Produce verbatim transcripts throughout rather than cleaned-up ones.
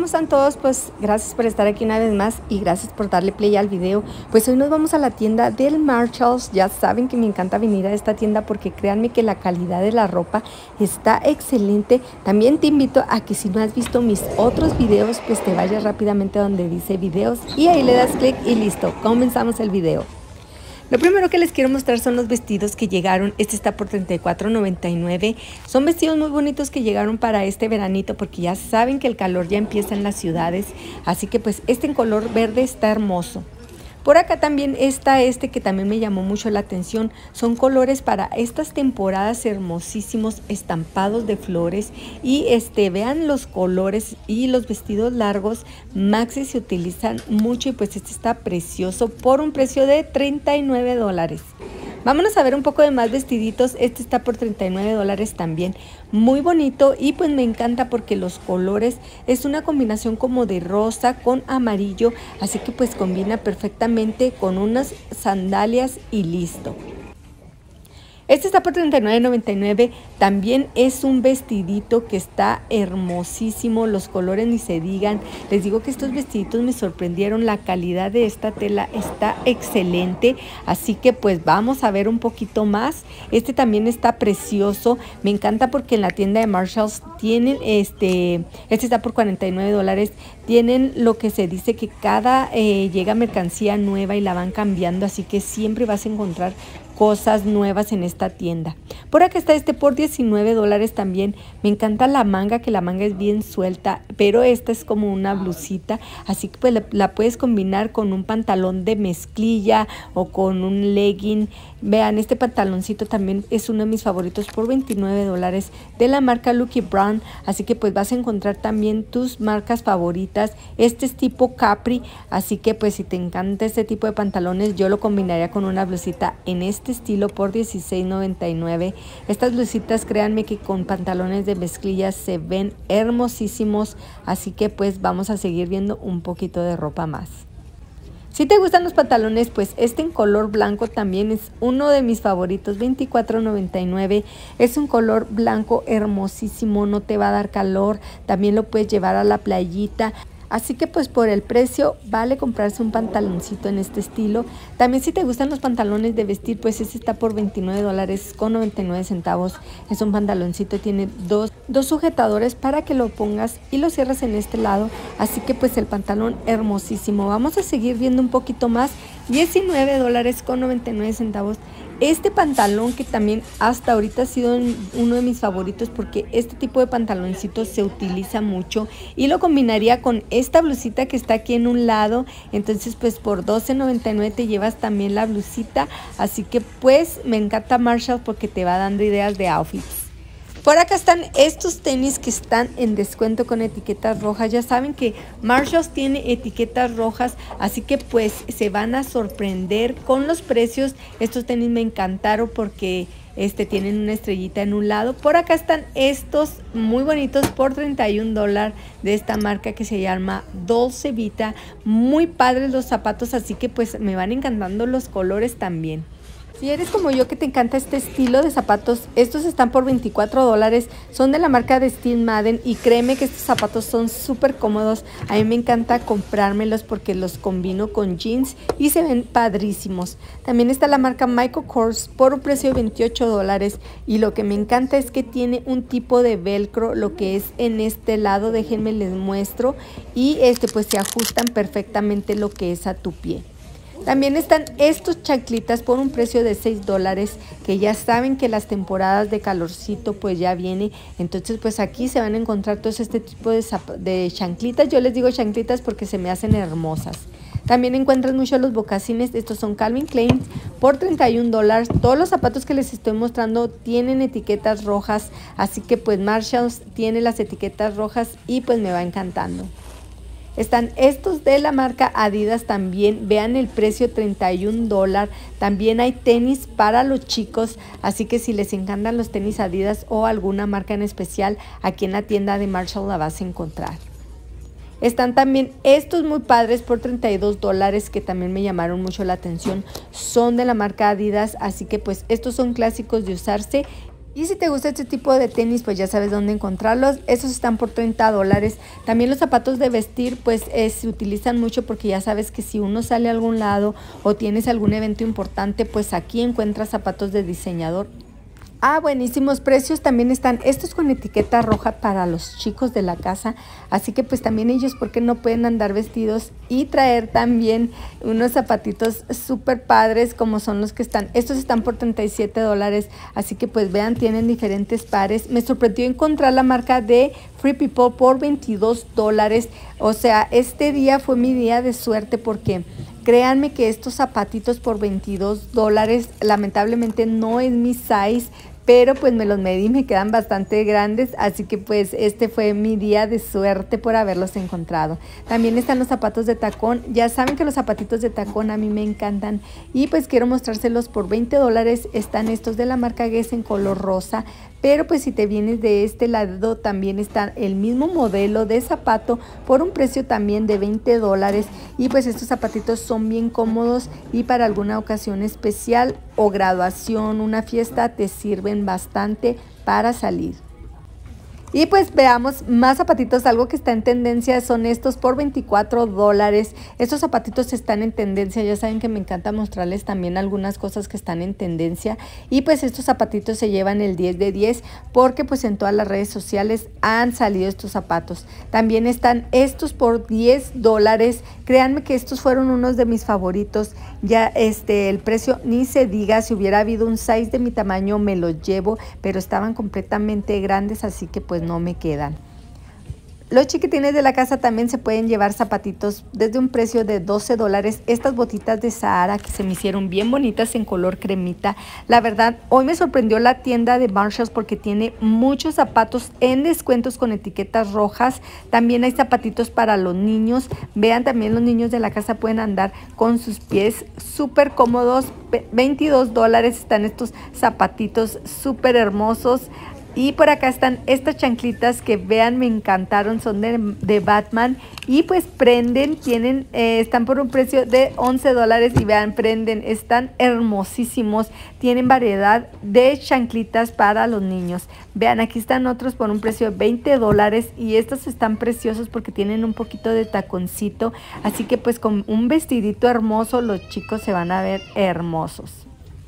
están todos? Pues gracias por estar aquí una vez más y gracias por darle play al video. Pues hoy nos vamos a la tienda del Marshalls. Ya saben que me encanta venir a esta tienda porque créanme que la calidad de la ropa está excelente. También te invito a que si no has visto mis otros videos, pues te vayas rápidamente donde dice videos y ahí le das clic y listo, comenzamos el video. Lo primero que les quiero mostrar son los vestidos que llegaron. Este está por treinta y cuatro noventa y nueve. Son vestidos muy bonitos que llegaron para este veranito porque ya saben que el calor ya empieza en las ciudades. Así que pues este en color verde está hermoso. Por acá también está este que también me llamó mucho la atención. Son colores para estas temporadas hermosísimos, estampados de flores. Y este vean los colores y los vestidos largos. Maxi se utilizan mucho y pues este está precioso por un precio de treinta y nueve dólares. Vámonos a ver un poco de más vestiditos. Este está por treinta y nueve dólares también. Muy bonito y pues me encanta porque los colores es una combinación como de rosa con amarillo. Así que pues combina perfectamente con unas sandalias y listo. Este está por treinta y nueve noventa y nueve, también es un vestidito que está hermosísimo, los colores ni se digan. Les digo que estos vestiditos me sorprendieron, la calidad de esta tela está excelente, así que pues vamos a ver un poquito más. Este también está precioso, me encanta porque en la tienda de Marshalls tienen este, este está por cuarenta y nueve dólares, tienen lo que se dice que cada eh, llega mercancía nueva y la van cambiando, así que siempre vas a encontrar cosas nuevas en esta tienda. Por acá está este por diecinueve dólares también. Me encanta la manga, que la manga es bien suelta, pero esta es como una blusita, así que pues la, la puedes combinar con un pantalón de mezclilla o con un legging. Vean, este pantaloncito también es uno de mis favoritos por veintinueve dólares de la marca Lucky Brand, así que pues vas a encontrar también tus marcas favoritas. Este es tipo Capri, así que pues si te encanta este tipo de pantalones, yo lo combinaría con una blusita en este estilo por dieciséis noventa y nueve. Estas blusitas, créanme que con pantalones de mezclilla se ven hermosísimos, así que pues vamos a seguir viendo un poquito de ropa más. Si te gustan los pantalones, pues este en color blanco también es uno de mis favoritos, veinticuatro noventa y nueve. Es un color blanco hermosísimo, no te va a dar calor, también lo puedes llevar a la playita. Así que pues por el precio vale comprarse un pantaloncito en este estilo. También si te gustan los pantalones de vestir, pues este está por veintinueve dólares con noventa y nueve centavos. Es un pantaloncito, tiene dos, dos sujetadores para que lo pongas y lo cierras en este lado. Así que pues el pantalón hermosísimo. Vamos a seguir viendo un poquito más. diecinueve dólares con noventa y nueve centavos. Este pantalón que también hasta ahorita ha sido uno de mis favoritos porque este tipo de pantaloncito se utiliza mucho y lo combinaría con esta blusita que está aquí en un lado. Entonces pues por doce noventa y nueve te llevas también la blusita, así que pues me encanta Marshall porque te va dando ideas de outfits. Por acá están estos tenis que están en descuento con etiquetas rojas. Ya saben que Marshalls tiene etiquetas rojas, así que pues se van a sorprender con los precios. Estos tenis me encantaron porque este tienen una estrellita en un lado. Por acá están estos muy bonitos por treinta y un dólares de esta marca que se llama Dolce Vita. Muy padres los zapatos, así que pues me van encantando los colores también. Si eres como yo que te encanta este estilo de zapatos, estos están por veinticuatro dólares, son de la marca de Steve Madden y créeme que estos zapatos son súper cómodos. A mí me encanta comprármelos porque los combino con jeans y se ven padrísimos. También está la marca Michael Kors por un precio de veintiocho dólares y lo que me encanta es que tiene un tipo de velcro, lo que es en este lado, déjenme les muestro, y este pues se ajustan perfectamente lo que es a tu pie. También están estos chanclitas por un precio de seis dólares, que ya saben que las temporadas de calorcito pues ya viene. Entonces pues aquí se van a encontrar todos este tipo de, de chanclitas. Yo les digo chanclitas porque se me hacen hermosas. También encuentran mucho los mocasines, estos son Calvin Klein por treinta y un dólares. Todos los zapatos que les estoy mostrando tienen etiquetas rojas, así que pues Marshalls tiene las etiquetas rojas y pues me va encantando. Están estos de la marca Adidas también, vean el precio, treinta y un dólares. También hay tenis para los chicos, así que si les encantan los tenis Adidas o alguna marca en especial, aquí en la tienda de Marshall la vas a encontrar. Están también estos muy padres por treinta y dos dólares que también me llamaron mucho la atención. Son de la marca Adidas, así que pues estos son clásicos de usarse Y si te gusta este tipo de tenis, pues ya sabes dónde encontrarlos. Esos están por treinta dólares. También los zapatos de vestir, pues eh, se utilizan mucho porque ya sabes que si uno sale a algún lado o tienes algún evento importante, pues aquí encuentras zapatos de diseñador. Ah, buenísimos precios. También están estos con etiqueta roja para los chicos de la casa. Así que pues también ellos, ¿por qué no pueden andar vestidos y traer también unos zapatitos súper padres como son los que están? Estos están por treinta y siete dólares. Así que pues vean, tienen diferentes pares. Me sorprendió encontrar la marca de Free People por veintidós dólares. O sea, este día fue mi día de suerte porque créanme que estos zapatitos por veintidós dólares lamentablemente no es mi size, pero pues me los medí y me quedan bastante grandes, así que pues este fue mi día de suerte por haberlos encontrado. También están los zapatos de tacón. Ya saben que los zapatitos de tacón a mí me encantan y pues quiero mostrárselos por veinte dólares. Están estos de la marca Guess en color rosa, pero pues si te vienes de este lado también está el mismo modelo de zapato por un precio también de veinte dólares. Y pues estos zapatitos son bien cómodos y para alguna ocasión especial o graduación, una fiesta, te sirven bastante para salir. Y pues veamos más zapatitos. Algo que está en tendencia son estos por veinticuatro dólares. Estos zapatitos están en tendencia. Ya saben que me encanta mostrarles también algunas cosas que están en tendencia. Y pues estos zapatitos se llevan el diez de diez porque pues en todas las redes sociales han salido estos zapatos. También están estos por diez dólares. Créanme que estos fueron unos de mis favoritos. Ya este el precio ni se diga. Si hubiera habido un size de mi tamaño me los llevo, pero estaban completamente grandes, así que pues no me quedan. Los chiquitines de la casa también se pueden llevar zapatitos desde un precio de doce dólares. Estas botitas de Zara que se me hicieron bien bonitas en color cremita. La verdad, hoy me sorprendió la tienda de Marshalls porque tiene muchos zapatos en descuentos con etiquetas rojas. También hay zapatitos para los niños. Vean, también los niños de la casa pueden andar con sus pies súper cómodos. veintidós dólares están estos zapatitos súper hermosos. Y por acá están estas chanclitas que vean, me encantaron, son de, de Batman y pues prenden, tienen, eh, están por un precio de once dólares y vean, prenden, están hermosísimos, tienen variedad de chanclitas para los niños. Vean, aquí están otros por un precio de veinte dólares y estos están preciosos porque tienen un poquito de taconcito, así que pues con un vestidito hermoso los chicos se van a ver hermosos.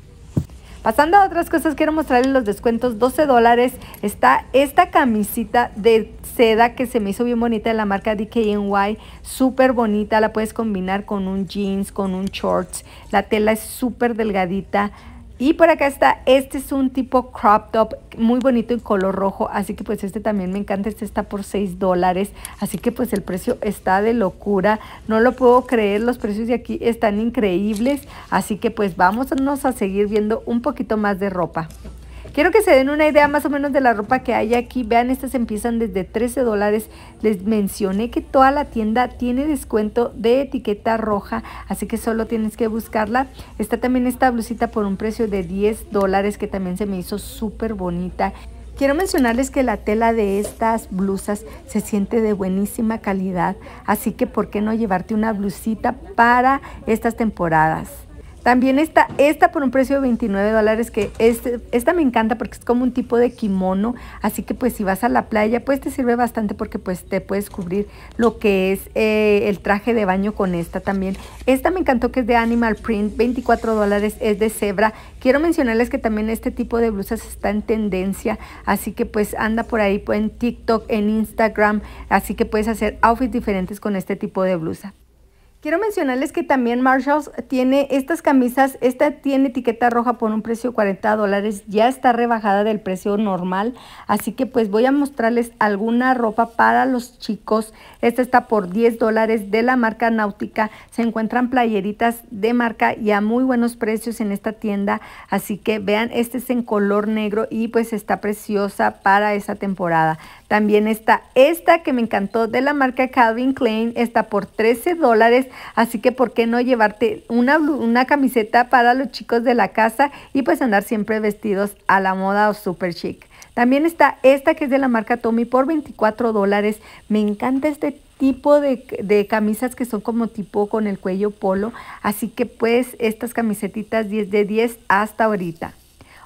Pasando a otras cosas, quiero mostrarles los descuentos. doce dólares está esta camisita de seda que se me hizo bien bonita de la marca D K N Y. Súper bonita, la puedes combinar con un jeans, con un shorts. La tela es súper delgadita. Y por acá está, este es un tipo crop top muy bonito en color rojo, así que pues este también me encanta. Este está por seis dólares, así que pues el precio está de locura, no lo puedo creer, los precios de aquí están increíbles, así que pues vámonos a seguir viendo un poquito más de ropa. Quiero que se den una idea más o menos de la ropa que hay aquí. Vean, estas empiezan desde trece dólares. Les mencioné que toda la tienda tiene descuento de etiqueta roja, así que solo tienes que buscarla. Está también esta blusita por un precio de diez dólares que también se me hizo súper bonita. Quiero mencionarles que la tela de estas blusas se siente de buenísima calidad, así que ¿por qué no llevarte una blusita para estas temporadas? También está esta por un precio de veintinueve dólares, que este, esta me encanta porque es como un tipo de kimono, así que pues si vas a la playa pues te sirve bastante porque pues te puedes cubrir lo que es eh, el traje de baño con esta también. Esta me encantó, que es de Animal Print, veinticuatro dólares, es de cebra. Quiero mencionarles que también este tipo de blusas está en tendencia, así que pues anda por ahí pues, en TikTok, en Instagram, así que puedes hacer outfits diferentes con este tipo de blusa. Quiero mencionarles que también Marshalls tiene estas camisas. Esta tiene etiqueta roja por un precio de cuarenta dólares. Ya está rebajada del precio normal. Así que pues voy a mostrarles alguna ropa para los chicos. Esta está por diez dólares de la marca Náutica. Se encuentran playeritas de marca y a muy buenos precios en esta tienda. Así que vean, este es en color negro y pues está preciosa para esa temporada. También está esta que me encantó de la marca Calvin Klein. Está por trece dólares. Así que ¿por qué no llevarte una, una camiseta para los chicos de la casa y pues andar siempre vestidos a la moda o super chic? También está esta que es de la marca Tommy por veinticuatro dólares. Me encanta este tipo de, de camisas que son como tipo con el cuello polo. Así que pues estas camisetitas diez de diez hasta ahorita.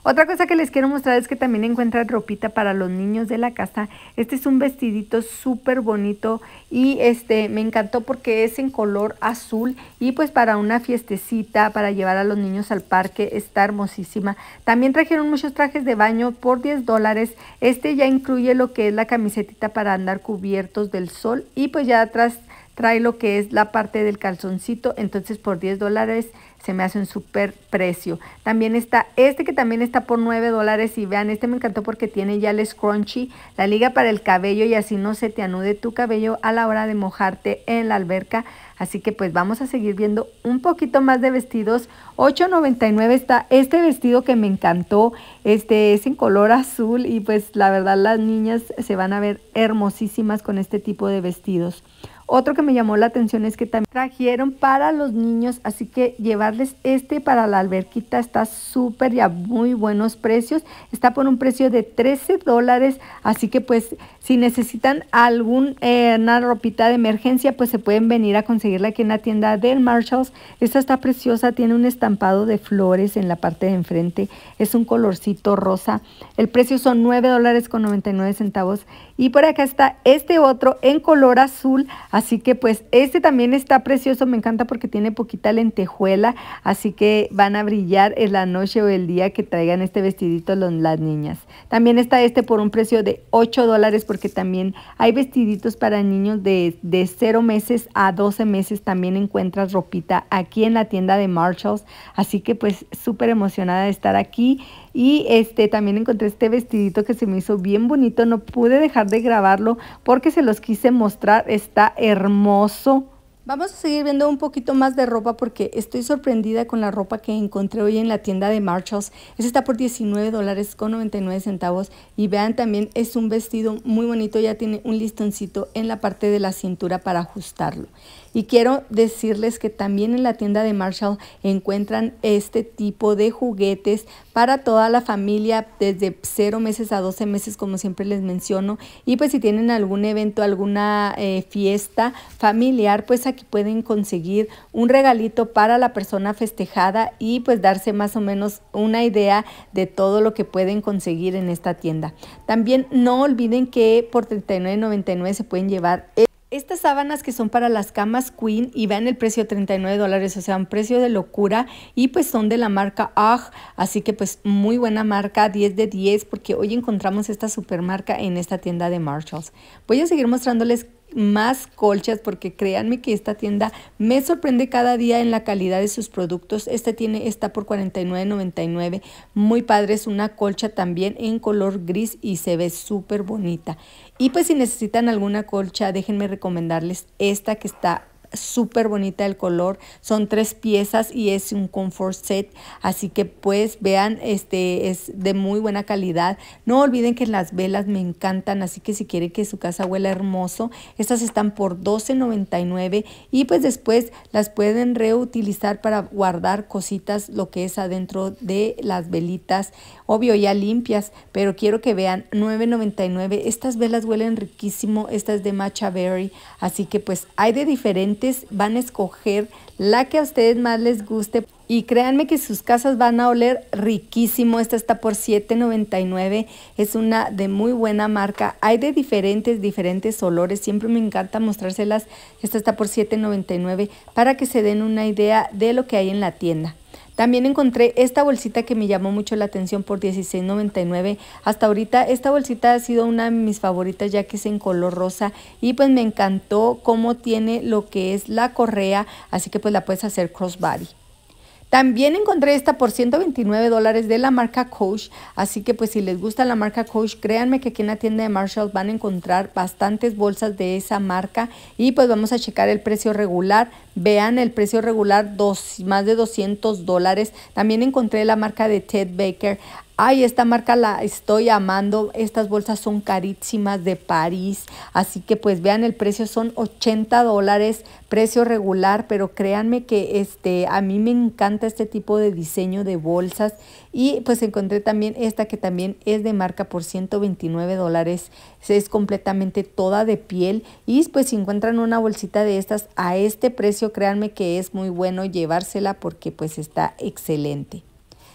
Otra cosa que les quiero mostrar es que también encuentran ropita para los niños de la casa. Este es un vestidito súper bonito y este me encantó porque es en color azul y pues para una fiestecita, para llevar a los niños al parque, está hermosísima. También trajeron muchos trajes de baño por diez dólares. Este ya incluye lo que es la camisetita para andar cubiertos del sol y pues ya atrás trae lo que es la parte del calzoncito, entonces por diez dólares se me hace un súper precio. También está este que también está por nueve dólares y vean, este me encantó porque tiene ya el scrunchie, la liga para el cabello y así no se te anude tu cabello a la hora de mojarte en la alberca. Así que pues vamos a seguir viendo un poquito más de vestidos. ocho noventa y nueve está este vestido que me encantó, este es en color azul y pues la verdad las niñas se van a ver hermosísimas con este tipo de vestidos. Otro que me llamó la atención es que también trajeron para los niños, así que llevarles este para la alberquita está súper y a muy buenos precios. Está por un precio de trece dólares, así que pues si necesitan algún eh, una ropita de emergencia, pues se pueden venir a conseguirla aquí en la tienda del Marshalls. Esta está preciosa, tiene un estampado de flores en la parte de enfrente, es un colorcito rosa. El precio son nueve dólares con noventa y nueve centavos. Y por acá está este otro en color azul, así que pues este también está precioso, me encanta porque tiene poquita lentejuela, así que van a brillar en la noche o el día que traigan este vestidito los, las niñas. También está este por un precio de ocho dólares porque también hay vestiditos para niños de, de cero meses a doce meses, también encuentras ropita aquí en la tienda de Marshalls, así que pues súper emocionada de estar aquí. Y este también encontré este vestidito que se me hizo bien bonito, no pude dejar de grabarlo porque se los quise mostrar, está hermoso. Vamos a seguir viendo un poquito más de ropa porque estoy sorprendida con la ropa que encontré hoy en la tienda de Marshalls. Esta está por diecinueve dólares con noventa y nueve centavos y vean también es un vestido muy bonito, ya tiene un listoncito en la parte de la cintura para ajustarlo. Y quiero decirles que también en la tienda de Marshall encuentran este tipo de juguetes para toda la familia desde cero meses a doce meses, como siempre les menciono. Y pues si tienen algún evento, alguna eh, fiesta familiar, pues aquí pueden conseguir un regalito para la persona festejada y pues darse más o menos una idea de todo lo que pueden conseguir en esta tienda. También no olviden que por treinta y nueve noventa y nueve se pueden llevar estas sábanas que son para las camas Queen y vean el precio treinta y nueve dólares, o sea, un precio de locura y pues son de la marca U G G, así que pues muy buena marca, diez de diez porque hoy encontramos esta super marca en esta tienda de Marshalls. Voy a seguir mostrándoles más colchas porque créanme que esta tienda me sorprende cada día en la calidad de sus productos. Este tiene está por cuarenta y nueve noventa y nueve, muy padre, es una colcha también en color gris y se ve súper bonita. Y pues si necesitan alguna colcha, déjenme recomendarles esta que está súper bonita el color, son tres piezas y es un comfort set, así que pues vean, este es de muy buena calidad. No olviden que las velas me encantan, así que si quieren que su casa huela hermoso, estas están por doce noventa y nueve y pues después las pueden reutilizar para guardar cositas, lo que es adentro de las velitas, obvio ya limpias, pero quiero que vean, nueve noventa y nueve, estas velas huelen riquísimo, esta es de matcha berry, así que pues hay de diferentes, van a escoger la que a ustedes más les guste y créanme que sus casas van a oler riquísimo. Esta está por siete noventa y nueve, es una de muy buena marca, hay de diferentes diferentes olores, siempre me encanta mostrárselas. Esta está por siete noventa y nueve para que se den una idea de lo que hay en la tienda. También encontré esta bolsita que me llamó mucho la atención por dieciséis noventa y nueve. Hasta ahorita esta bolsita ha sido una de mis favoritas ya que es en color rosa y pues me encantó cómo tiene lo que es la correa, así que pues la puedes hacer crossbody. También encontré esta por ciento veintinueve dólares de la marca Coach, así que pues si les gusta la marca Coach, créanme que aquí en la tienda de Marshall van a encontrar bastantes bolsas de esa marca y pues vamos a checar el precio regular. Vean el precio regular, dos, más de doscientos dólares. También encontré la marca de Ted Baker. Ay, esta marca la estoy amando. Estas bolsas son carísimas de París. Así que pues vean el precio, son ochenta dólares, precio regular. Pero créanme que este, a mí me encanta este tipo de diseño de bolsas. Y pues encontré también esta que también es de marca por ciento veintinueve dólares. Es completamente toda de piel. Y pues si encuentran una bolsita de estas a este precio, créanme que es muy bueno llevársela porque pues está excelente.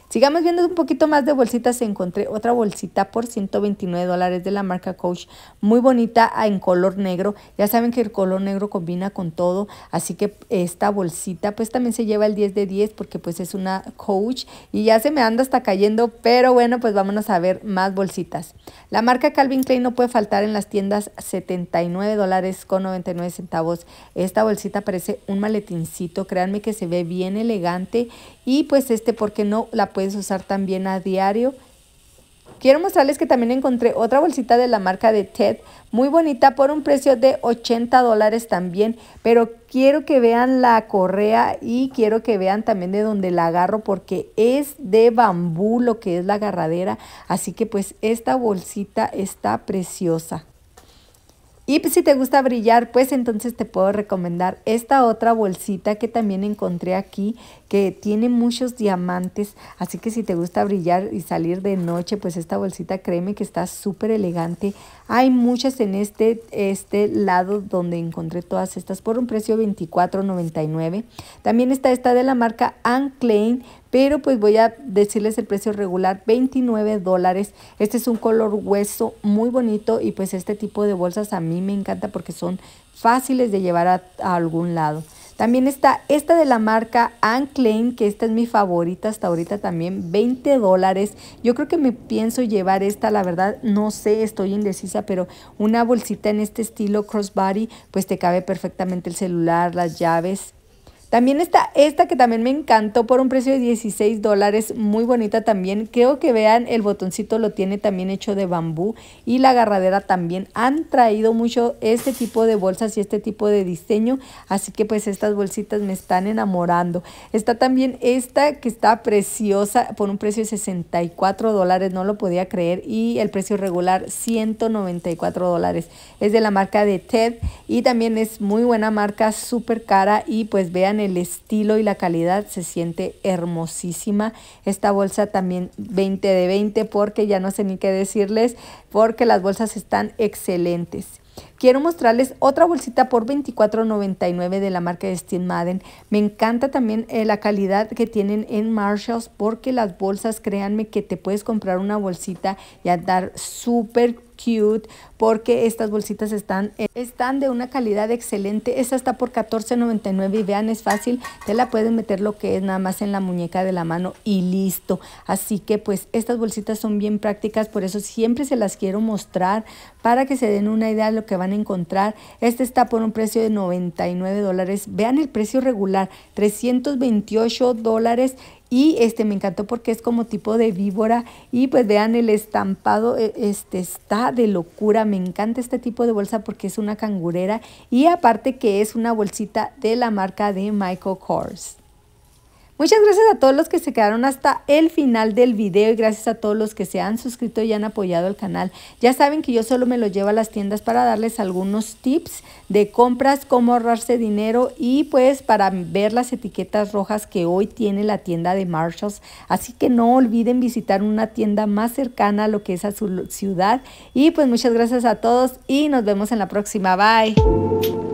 Sigamos viendo un poquito más de bolsitas. Encontré otra bolsita por ciento veintinueve dólares de la marca Coach, muy bonita en color negro. Ya saben que el color negro combina con todo, así que esta bolsita pues también se lleva el diez de diez porque pues es una Coach y ya se me anda hasta cayendo, pero bueno, pues vámonos a ver más bolsitas. La marca Calvin Klein no puede faltar en las tiendas, setenta y nueve dólares con noventa y nueve centavos. Esta bolsita parece un maletincito, créanme que se ve bien elegante y pues este, ¿por qué no la puedes usar también a diario? Quiero mostrarles que también encontré otra bolsita de la marca de Ted, muy bonita por un precio de ochenta dólares también, pero quiero que vean la correa y quiero que vean también de dónde la agarro porque es de bambú lo que es la agarradera, así que pues esta bolsita está preciosa. Y pues, si te gusta brillar, pues entonces te puedo recomendar esta otra bolsita que también encontré aquí, que tiene muchos diamantes. Así que si te gusta brillar y salir de noche, pues esta bolsita, créeme que está súper elegante. Hay muchas en este, este lado donde encontré todas estas por un precio de veinticuatro noventa y nueve. También está esta de la marca Anne Klein, pero pues voy a decirles el precio regular, veintinueve dólares. Este es un color hueso muy bonito y pues este tipo de bolsas a mí me encanta porque son fáciles de llevar a, a algún lado. También está esta de la marca Anne Klein, que esta es mi favorita hasta ahorita también, veinte dólares. Yo creo que me pienso llevar esta, la verdad no sé, estoy indecisa, pero una bolsita en este estilo crossbody, pues te cabe perfectamente el celular, las llaves. También está esta que también me encantó por un precio de dieciséis dólares, muy bonita también. Creo que vean, el botoncito lo tiene también hecho de bambú y la agarradera también. Han traído mucho este tipo de bolsas y este tipo de diseño, así que pues estas bolsitas me están enamorando. Está también esta que está preciosa por un precio de sesenta y cuatro dólares, no lo podía creer, y el precio regular ciento noventa y cuatro dólares. Es de la marca de Ted y también es muy buena marca, súper cara y pues vean el estilo y la calidad, se siente hermosísima. Esta bolsa también veinte de veinte porque ya no sé ni qué decirles porque las bolsas están excelentes. Quiero mostrarles otra bolsita por veinticuatro noventa y nueve de la marca de Steve Madden. Me encanta también eh, la calidad que tienen en Marshalls porque las bolsas, créanme que te puedes comprar una bolsita y andar súper cute porque estas bolsitas están, están de una calidad excelente. Esta está por catorce noventa y nueve y vean, es fácil, te la puedes meter lo que es nada más en la muñeca de la mano y listo. Así que pues estas bolsitas son bien prácticas, por eso siempre se las quiero mostrar para que se den una idea de lo que van a encontrar. Este está por un precio de noventa y nueve dólares. Vean el precio regular, trescientos veintiocho dólares. Y este me encantó porque es como tipo de víbora y pues vean el estampado, este está de locura. Me encanta este tipo de bolsa porque es una cangurera y aparte que es una bolsita de la marca de Michael Kors. Muchas gracias a todos los que se quedaron hasta el final del video y gracias a todos los que se han suscrito y han apoyado el canal. Ya saben que yo solo me lo llevo a las tiendas para darles algunos tips de compras, cómo ahorrarse dinero y pues para ver las etiquetas rojas que hoy tiene la tienda de Marshalls. Así que no olviden visitar una tienda más cercana a lo que es a su ciudad. Y pues muchas gracias a todos y nos vemos en la próxima. Bye.